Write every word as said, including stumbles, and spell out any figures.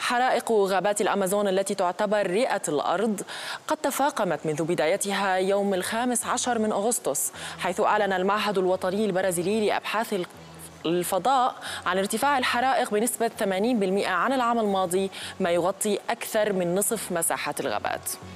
حرائق غابات الأمازون التي تعتبر رئة الأرض قد تفاقمت منذ بدايتها يوم الخامس عشر من أغسطس، حيث أعلن المعهد الوطني البرازيلي لأبحاث الفضاء عن ارتفاع الحرائق بنسبة ثمانين بالمئة عن العام الماضي، ما يغطي أكثر من نصف مساحة الغابات.